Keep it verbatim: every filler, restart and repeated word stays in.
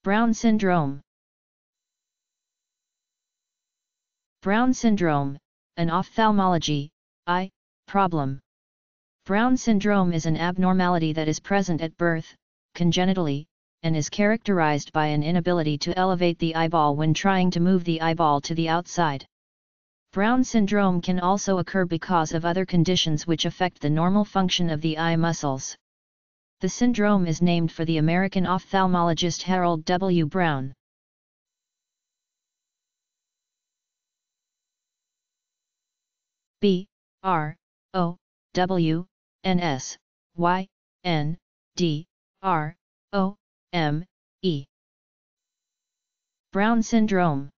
Brown syndrome. Brown syndrome, an ophthalmology, eye, problem. Brown syndrome is an abnormality that is present at birth, congenitally, and is characterized by an inability to elevate the eyeball when trying to move the eyeball to the outside. Brown syndrome can also occur because of other conditions which affect the normal function of the eye muscles. The syndrome is named for the American ophthalmologist Harold W. Brown. B R O W N S Y N D R O M E. Brown syndrome.